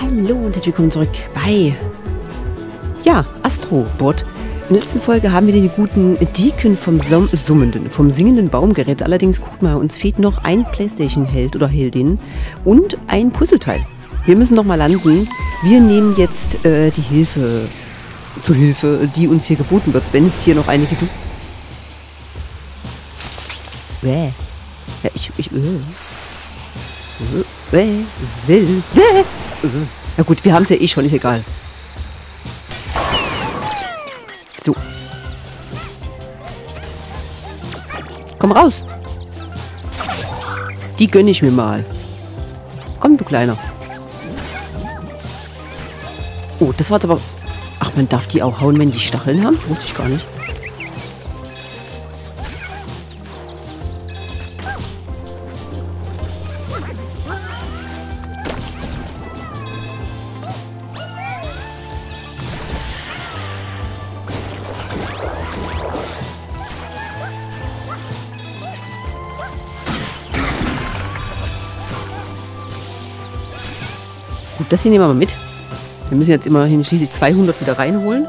Hallo und herzlich willkommen zurück bei, ja, Astrobot. In der letzten Folge haben wir den guten Deacon vom singenden Baum gerettet. Allerdings, guck mal, uns fehlt noch ein Playstation-Held oder Heldin und ein Puzzleteil. Wir müssen noch mal landen. Wir nehmen jetzt die Hilfe zur Hilfe, die uns hier geboten wird, wenn es hier noch eine gibt. Ja, na gut, wir haben es ja eh schon, ist egal. So. Komm raus. Die gönne ich mir mal. Komm, du Kleiner. Oh, das war jetzt aber... Ach, man darf die auch hauen, wenn die Stacheln haben? Wusste ich gar nicht. Gut, das hier nehmen wir mal mit. Wir müssen jetzt immerhin schließlich 200 wieder reinholen.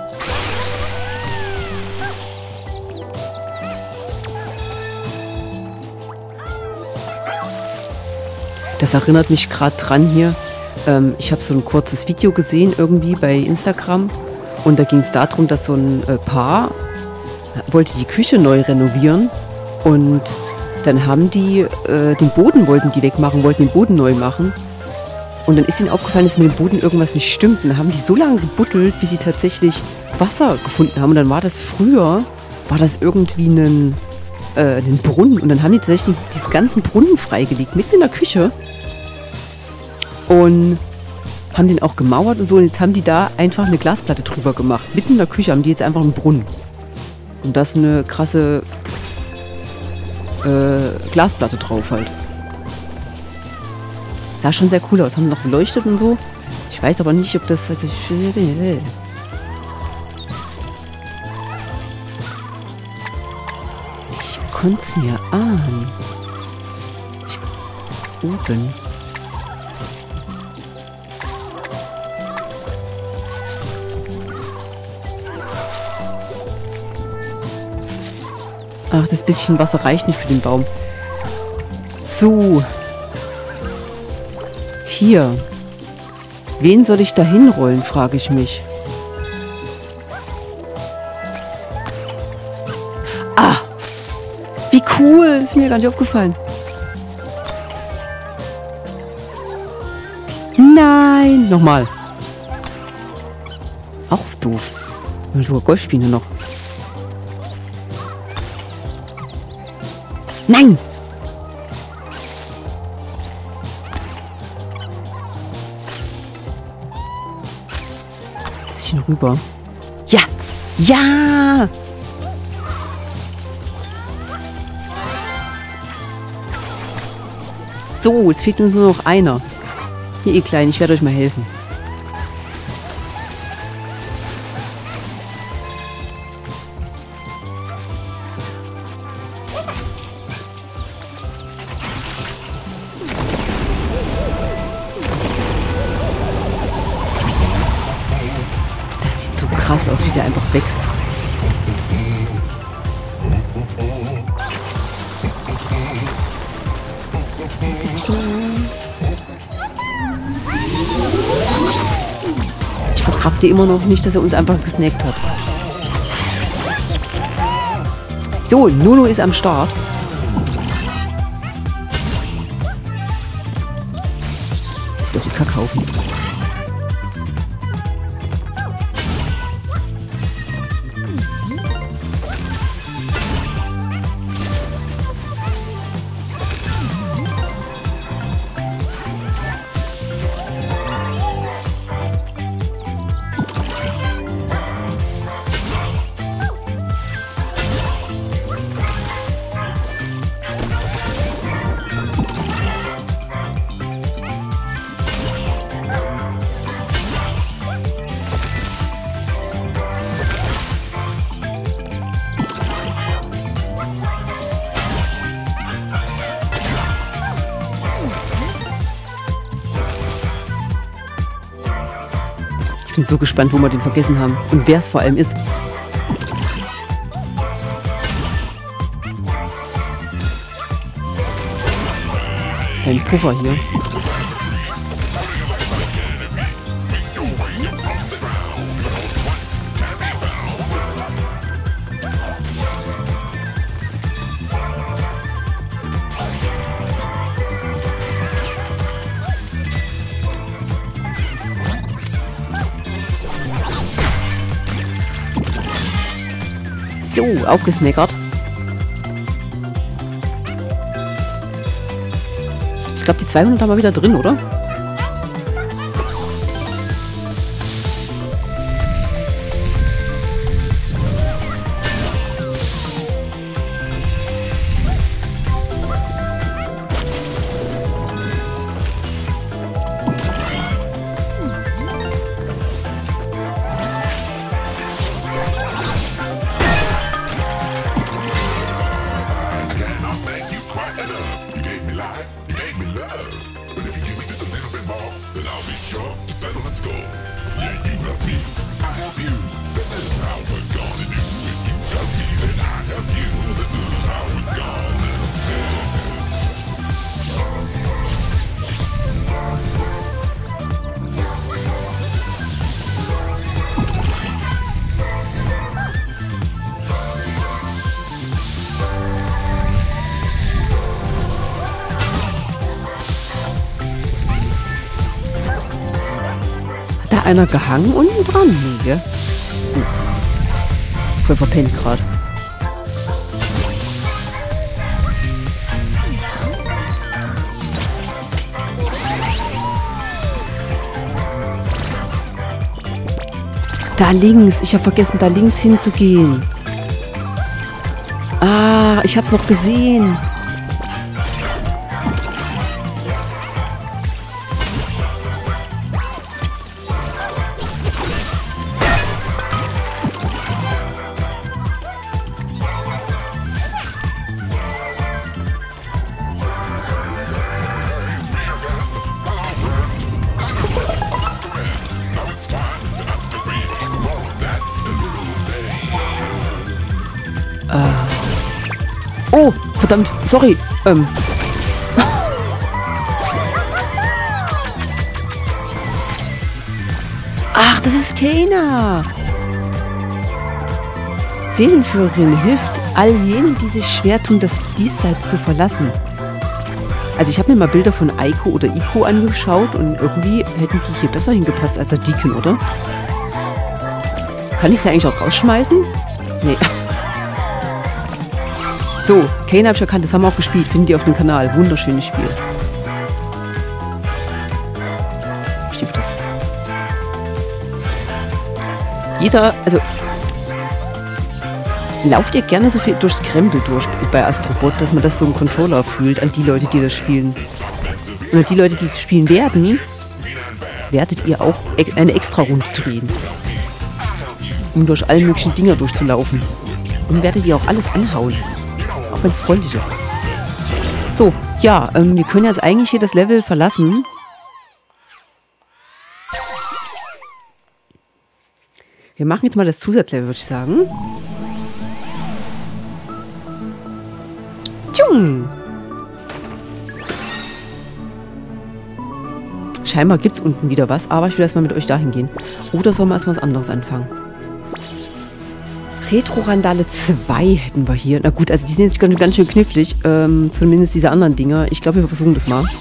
Das erinnert mich gerade dran hier. Ich habe so ein kurzes Video gesehen irgendwie bei Instagram. Und da ging es darum, dass so ein Paar wollte die Küche neu renovieren. Und dann haben die den Boden wollten die wegmachen, wollten den Boden neu machen. Und dann ist ihnen aufgefallen, dass mit dem Boden irgendwas nicht stimmt. Und dann haben die so lange gebuddelt, bis sie tatsächlich Wasser gefunden haben. Und dann war das früher, irgendwie ein Brunnen. Und dann haben die tatsächlich diesen ganzen Brunnen freigelegt, mitten in der Küche. Und haben den auch gemauert und so. Und jetzt haben die da einfach eine Glasplatte drüber gemacht. Mitten in der Küche haben die jetzt einfach einen Brunnen. Und da ist eine krasse Glasplatte drauf halt. Sah schon sehr cool aus. Haben noch beleuchtet und so. Ich weiß aber nicht, ob das... Also ich konnte es mir ahnen. Oben. Ach, das bisschen Wasser reicht nicht für den Baum. So. Hier. Wen soll ich da hinrollen, frage ich mich. Ah! Wie cool! Das ist mir gar nicht aufgefallen. Nein! Nochmal. Auch doof. Und sogar Golf spielen noch. Nein! Rüber. Ja! Ja! So, jetzt fehlt uns nur noch einer. Hier, ihr Kleinen, ich werde euch mal helfen. Krass aus, wie der einfach wächst. Ich verkrafte immer noch nicht, dass er uns einfach gesnackt hat. So, Nono ist am Start. Das ist doch ein Kackhaufen. bin so gespannt, wo wir den vergessen haben. Und wer es vor allem ist. Ein Puffer hier. So, aufgesnackert. Ich glaube, die 200 haben wir wieder drin, oder? Da einer gehangen unten dran? Nee, gell? Voll verpennt gerade. Da links. Ich habe vergessen, da links hinzugehen. Ah, ich habe es noch gesehen. Oh, verdammt, sorry. Ach, das ist Kena. Seelenführerin hilft all jenen, die sich schwer tun, das Diesseits zu verlassen. Also ich habe mir mal Bilder von Aiko oder Iko angeschaut und irgendwie hätten die hier besser hingepasst als der Deacon, oder? Kann ich sie eigentlich auch rausschmeißen? Nee. So, Kane habe ich erkannt, das haben wir auch gespielt. Findet ihr auf dem Kanal. Wunderschönes Spiel. Ich liebe das. Jeder, also lauft ihr gerne so viel durchs Krempel durch bei Astrobot, dass man das so im Controller fühlt an die Leute, die das spielen. Und an die Leute, die es spielen werden, werdet ihr auch eine extra Runde drehen. Um durch alle möglichen Dinger durchzulaufen. Und werdet ihr auch alles anhauen. Auch wenn es freundlich ist. So, ja, wir können jetzt eigentlich hier das Level verlassen. Wir machen jetzt mal das Zusatzlevel, würde ich sagen. Tschung! Scheinbar gibt es unten wieder was, aber ich will erstmal mit euch dahin gehen. Oder sollen wir erstmal was anderes anfangen? Retro-Randale 2 hätten wir hier. Na gut, also die sind jetzt ganz schön knifflig. Zumindest diese anderen Dinger. Ich glaube, wir versuchen das mal.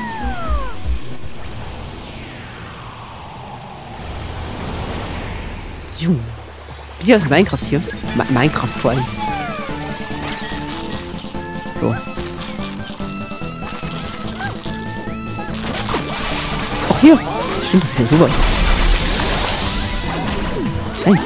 Wie aus Minecraft hier. Minecraft vor allem. So. Ach hier. Stimmt, das ist ja sowas. Nein.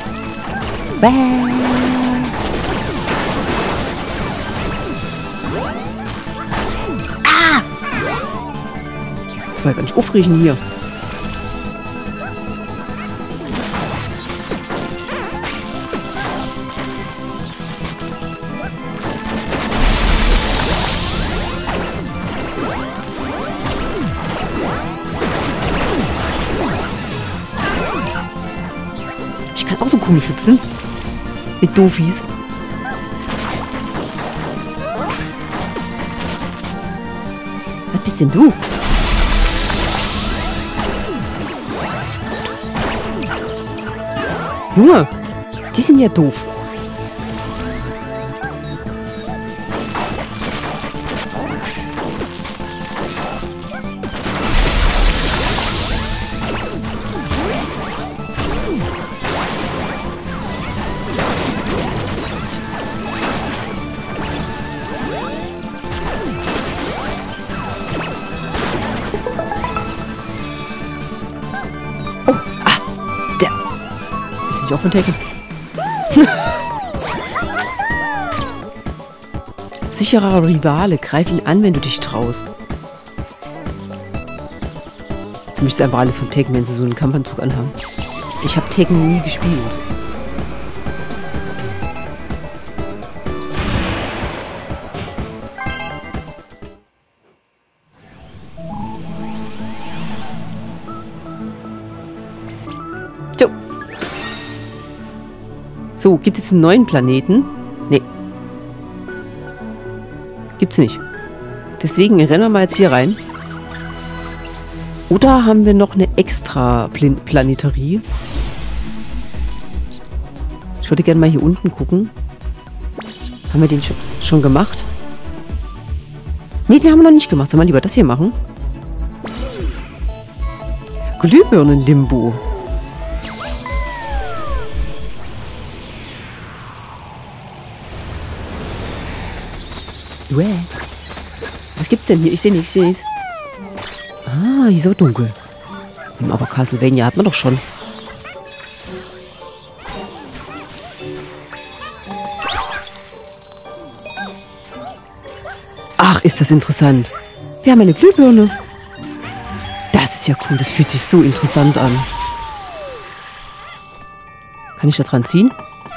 Ah! Das war ja gar nicht aufregen hier. kann auch so komisch hüpfen. Mit Doofies. Was bist denn du? Junge, die sind ja doof. Auch von Tekken. Sicherer Rivale, greif ihn an, wenn du dich traust. Für mich ist einfach alles von Tekken, wenn sie so einen Kampfanzug anhaben. Ich habe Tekken nie gespielt. So, gibt es einen neuen Planeten? Nee. Gibt's nicht. Deswegen rennen wir mal jetzt hier rein. Oder haben wir noch eine extra Planeterie? Ich würde gerne mal hier unten gucken. Haben wir den schon gemacht? Nee, den haben wir noch nicht gemacht. Sollen wir lieber das hier machen? Glühbirnen-Limbo. Was gibt's denn hier? Ich sehe nichts. Ah, hier ist aber dunkel. Aber Castlevania hat man doch schon. Ach, ist das interessant. Wir haben eine Glühbirne. Das ist ja cool. Das fühlt sich so interessant an. Kann ich da dran ziehen?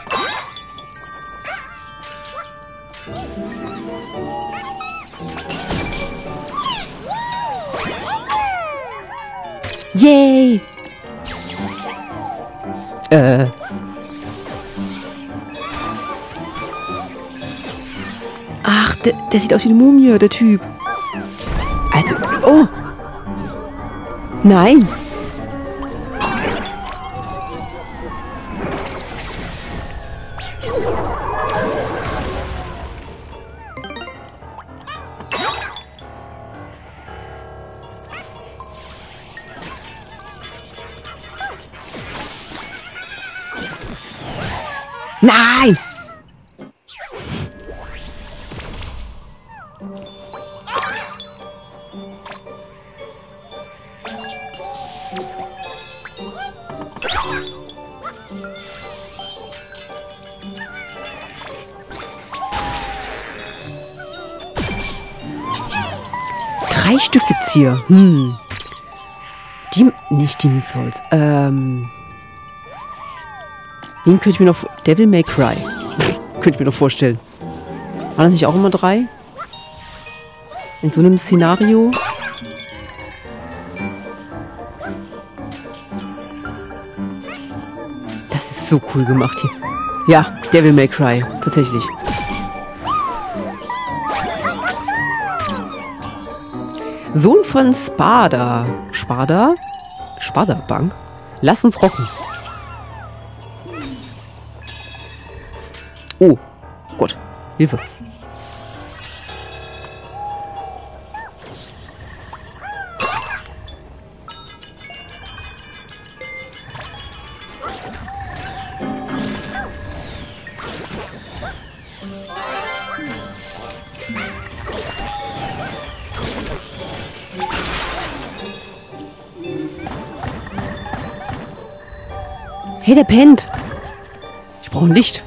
Yay! Ach, der sieht aus wie eine Mumie, der Typ. Also, oh! Nein! Nein! Drei Stück gibt's hier. Nicht Demon Souls. Wen könnte ich mir noch... Devil May Cry. Könnte ich mir noch vorstellen. Waren das nicht auch immer 3? In so einem Szenario? Das ist so cool gemacht hier. Ja, Devil May Cry. Tatsächlich. Sohn von Spada. Spada? Spada-Bank? Lass uns rocken. Oh, Gott. Hilfe. Hey, der pennt. Ich brauche ein Licht.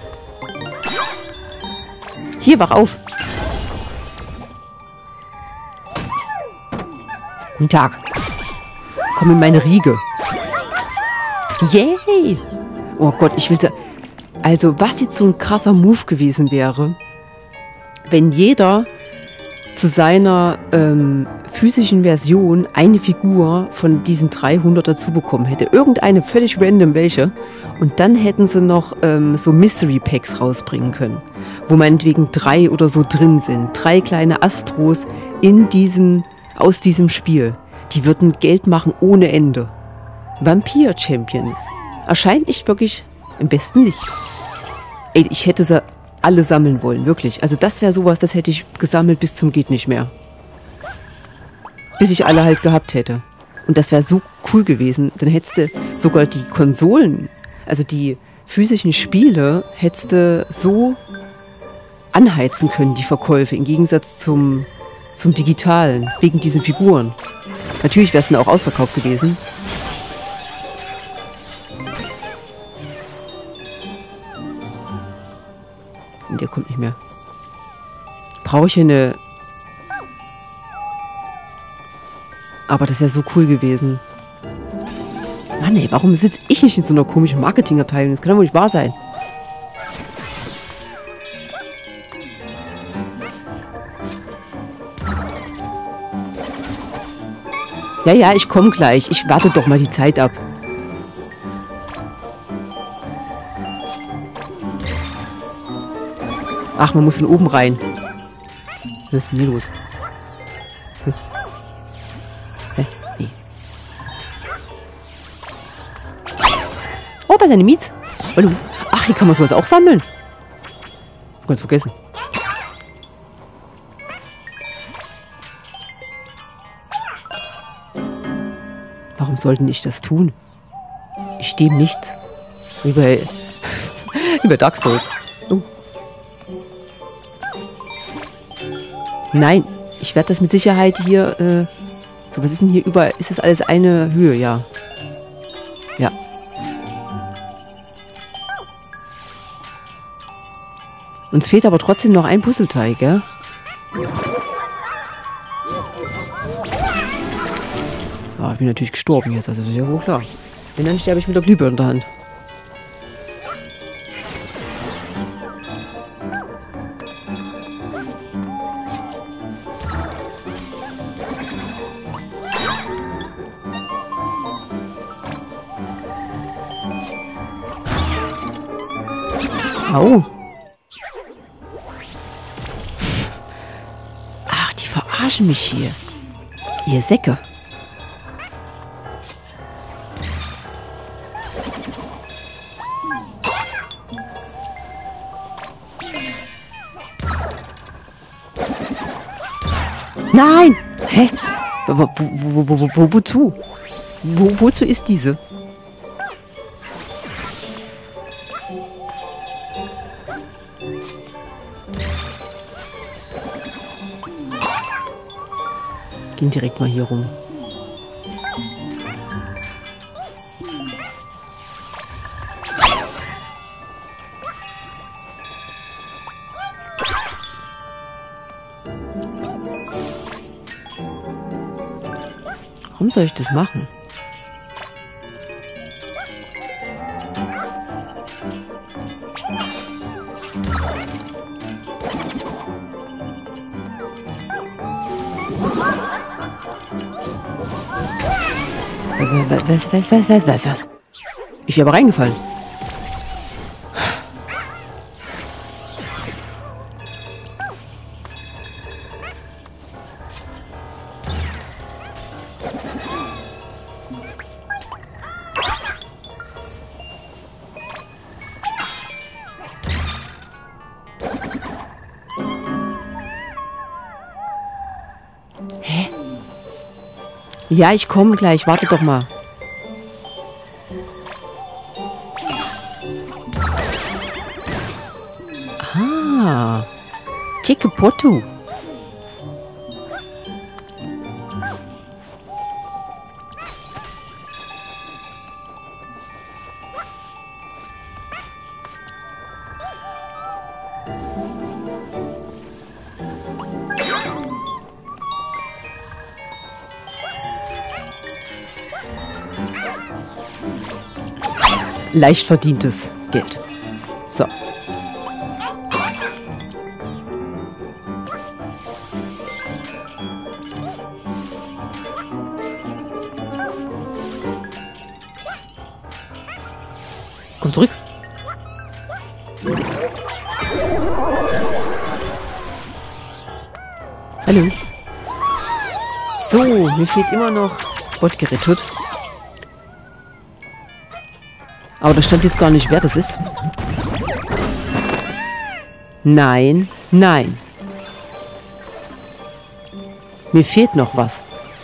Hier, wach auf. Guten Tag. Komm in meine Riege. Yay! Oh Gott, ich will... Also, was jetzt so ein krasser Move gewesen wäre, wenn jeder zu seiner physischen Version eine Figur von diesen 300 dazu bekommen hätte. Irgendeine völlig random welche. Und dann hätten sie noch so Mystery Packs rausbringen können. Wo meinetwegen 3 oder so drin sind. 3 kleine Astros aus diesem Spiel. Die würden Geld machen ohne Ende. Vampir Champion. Erscheint nicht wirklich im besten Licht. Ey, ich hätte sie alle sammeln wollen, wirklich. Also das wäre sowas, das hätte ich gesammelt bis zum geht nicht mehr. Bis ich alle halt gehabt hätte. Und das wäre so cool gewesen. Dann hättest du sogar die Konsolen, also die physischen Spiele, hättest du so anheizen können, die Verkäufe, im Gegensatz zum Digitalen, wegen diesen Figuren. Natürlich wäre es dann auch ausverkauft gewesen. Und der kommt nicht mehr. Brauche ich hier eine... Aber das wäre so cool gewesen. Mann ey, warum sitze ich nicht in so einer komischen Marketingabteilung? Das kann doch wohl nicht wahr sein. Ja, ja, ich komme gleich. Ich warte doch mal die Zeit ab. Ach, man muss von oben rein. Was ist denn hier los? Nee. Oh, da ist eine Mietz. Hallo. Ach, hier kann man sowas auch sammeln. Ganz vergessen. Warum sollten ich das tun? Ich stehe ihm nichts. Wie bei Dark Souls. Oh. Nein, ich werde das mit Sicherheit hier, so, was ist denn hier überall? Ist das alles eine Höhe? Ja. Ja. Uns fehlt aber trotzdem noch ein Puzzleteil, gell? Ah, ich bin natürlich gestorben jetzt, also das ist ja wohl klar. Wenn, dann sterbe ich mit der Glühbirne in der Hand. Au. Ach, die verarschen mich hier. Ihr Säcke. Nein! Hä? Wozu? Wozu ist diese? Gehen direkt mal hier rum. Warum soll ich das machen? Was? Ich wäre aber reingefallen. Hä? Ja, ich komme gleich. Warte doch mal. Ah. Chiquepotu. Leicht verdientes Geld. So. Hallo. So, mir fehlt immer noch Gott gerettet. Aber da stand jetzt gar nicht, wer das ist. Nein, nein. Mir fehlt noch was.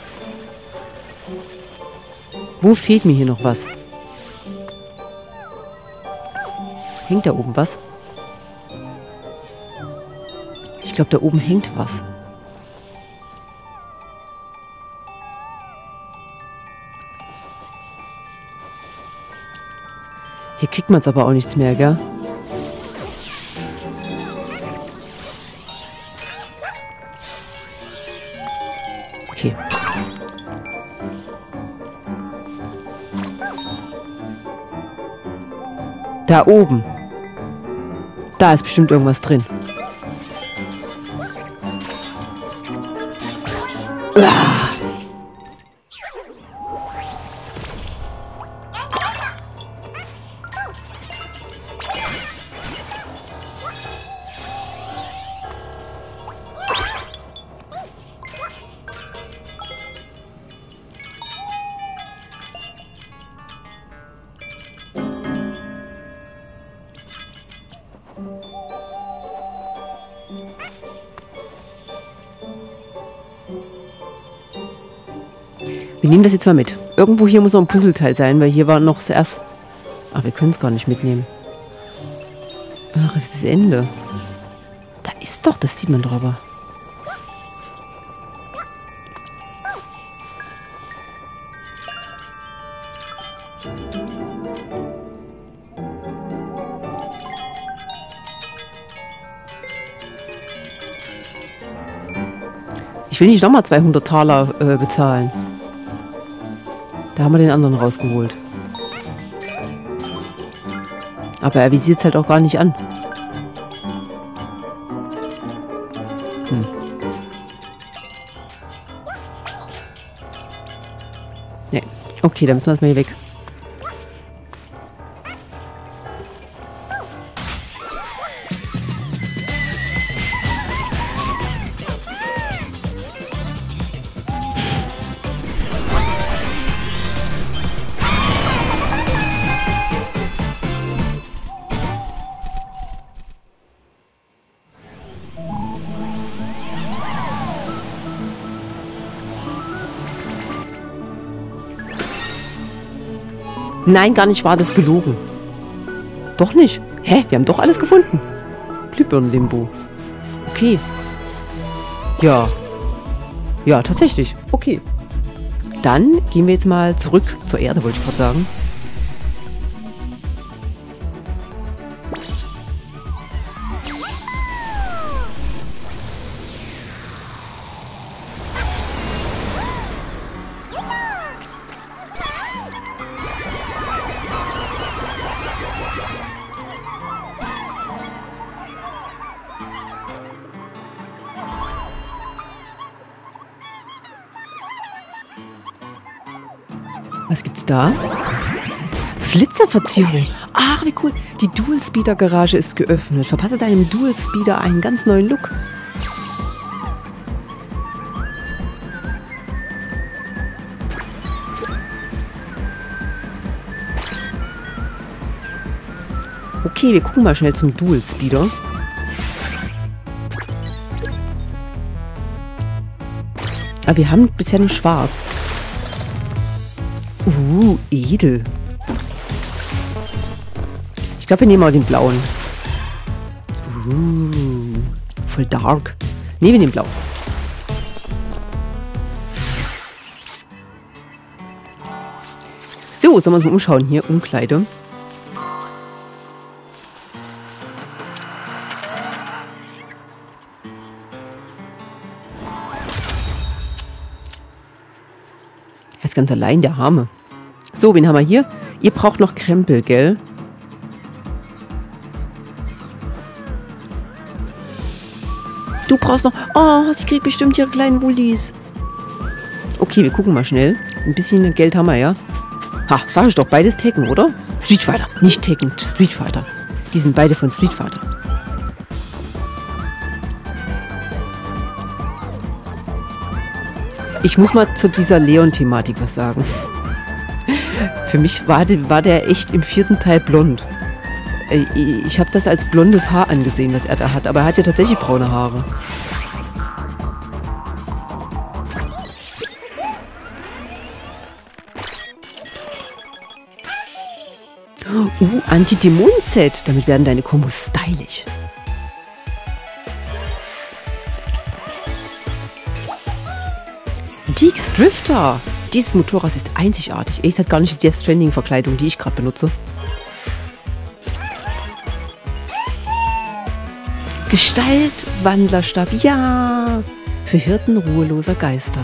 Wo fehlt mir hier noch was? Hängt da oben was? Ich glaube, da oben hängt was. Hier kriegt man es aber auch nichts mehr, gell? Okay. Da oben. Da ist bestimmt irgendwas drin. Ah. Wir nehmen das jetzt mal mit. Irgendwo hier muss noch ein Puzzleteil sein, weil hier war noch zuerst... Ach, wir können es gar nicht mitnehmen. Ach, das ist das Ende. Da ist doch, das sieht man doch aber. Ich will nicht nochmal 200 Taler bezahlen. Da haben wir den anderen rausgeholt. Aber er visiert es halt auch gar nicht an. Ne, okay, dann müssen wir das mal hier weg. Nein, gar nicht wahr, das ist gelogen. Doch nicht. Hä? Wir haben doch alles gefunden. Glühbirnen-Limbo. Okay. Ja. Ja, tatsächlich. Okay. Dann gehen wir jetzt mal zurück zur Erde, wollte ich gerade sagen. Was gibt's da? Flitzerverzierung. Ach, wie cool. Die Dual-Speeder-Garage ist geöffnet. Verpasse deinem Dual-Speeder einen ganz neuen Look. Okay, wir gucken mal schnell zum Dual-Speeder. Aber wir haben bisher nur schwarz. Edel. Ich glaube, wir nehmen mal den blauen. Voll dark. Ne, wir nehmen blau. So, sollen wir uns mal umschauen hier. Umkleide. Er ist ganz allein, der Arme. So, wen haben wir hier? Ihr braucht noch Krempel, gell? Du brauchst noch... Oh, sie kriegt bestimmt ihre kleinen Wullis. Okay, wir gucken mal schnell. Ein bisschen Geld haben wir, ja? Ha, sag ich doch, beides Tekken, oder? Street Fighter, nicht Tekken, Street Fighter. Die sind beide von Street Fighter. Ich muss mal zu dieser Leon-Thematik was sagen. Für mich war der echt im 4. Teil blond. Ich habe das als blondes Haar angesehen, was er da hat. Aber er hat ja tatsächlich braune Haare. Anti-Dämonen-Set. Damit werden deine Kombos stylisch. Deeks Drifter. Dieses Motorrad ist einzigartig. Es hat gar nicht die Death Stranding-Verkleidung, die ich gerade benutze. Gestaltwandlerstab. Ja. Für Hirten ruheloser Geister.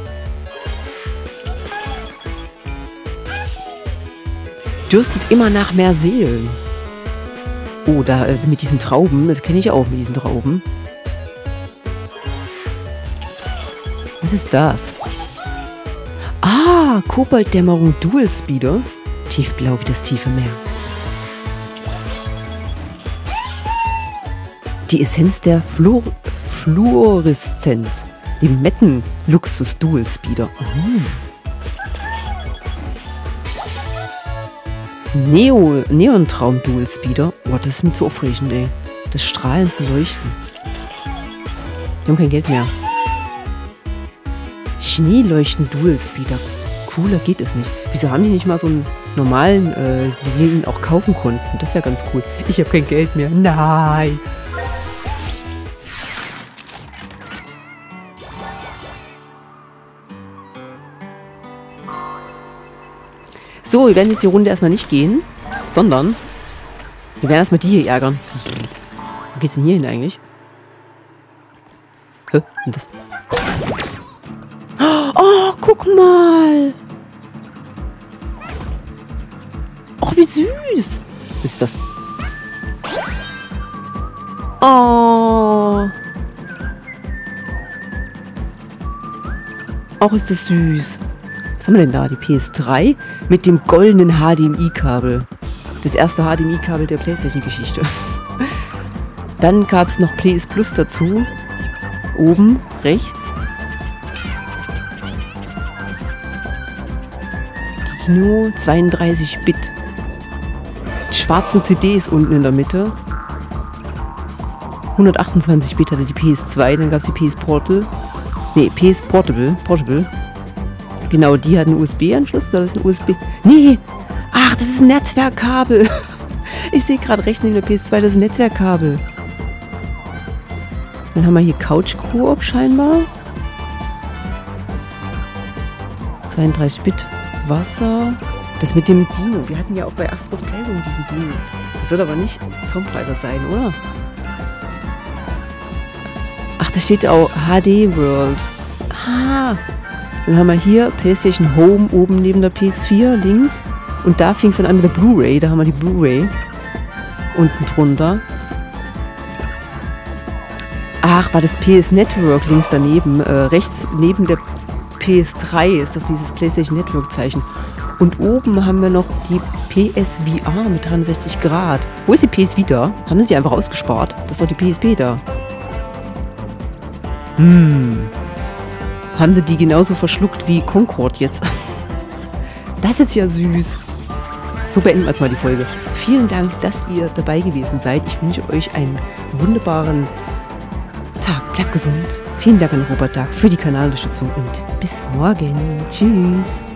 Dürstet immer nach mehr Seelen. Oh, da mit diesen Trauben. Das kenne ich auch mit diesen Trauben. Was ist das? Ah, Kobolddämmerung Dual Speeder. Tiefblau wie das tiefe Meer. Die Essenz der Fluoreszenz. Limetten Luxus Dual Speeder. Neontraum Dual Speeder. Oh, das ist mir zu aufregend, ey. Das strahlendste Leuchten. Wir haben kein Geld mehr. Schneeleuchten Dual Speeder. Cooler geht es nicht. Wieso haben die nicht mal so einen normalen, die ihn auch kaufen konnten? Das wäre ganz cool. Ich habe kein Geld mehr. Nein. So, wir werden jetzt die Runde erstmal nicht gehen, sondern wir werden erstmal die hier ärgern. Wo geht's denn hier hin eigentlich? Hä? Und das? Oh, guck mal! Oh, wie süß! Was ist das? Oh! Auch ist das süß. Was haben wir denn da? Die PS3 mit dem goldenen HDMI-Kabel. Das erste HDMI-Kabel der PlayStation-Geschichte. Dann gab es noch PS Plus dazu. Oben, rechts. Dino 32-Bit. Die schwarzen CDs unten in der Mitte. 128-Bit hatte die PS2, dann gab es die PS Portal. Ne, PS Portable. Genau, die hat einen USB-Anschluss. Das ist ein USB... Nee! Ach, das ist ein Netzwerkkabel. Ich sehe gerade rechts neben der PS2, das ist ein Netzwerkkabel. Dann haben wir hier Couch Koop scheinbar. 32-Bit Wasser. Das mit dem Dino. Wir hatten ja auch bei Astros Playroom diesen Dino. Das soll aber nicht Tomb Raider sein, oder? Ach, da steht auch HD World. Ah! Dann haben wir hier PlayStation Home oben neben der PS4 links. Und da fing es dann an mit der Blu-ray. Da haben wir die Blu-ray unten drunter. Ach, war das PS Network links daneben. Rechts neben der PS3 ist das dieses PlayStation Network Zeichen. Und oben haben wir noch die PSVR mit 360 Grad. Wo ist die PS Vita? Haben sie einfach ausgespart? Das ist doch die PSP da. Haben sie die genauso verschluckt wie Concord jetzt? Das ist ja süß. So beenden wir jetzt mal die Folge. Vielen Dank, dass ihr dabei gewesen seid. Ich wünsche euch einen wunderbaren Tag. Bleibt gesund. Vielen Dank an Robert Dark für die Kanalunterstützung und bis morgen. Tschüss.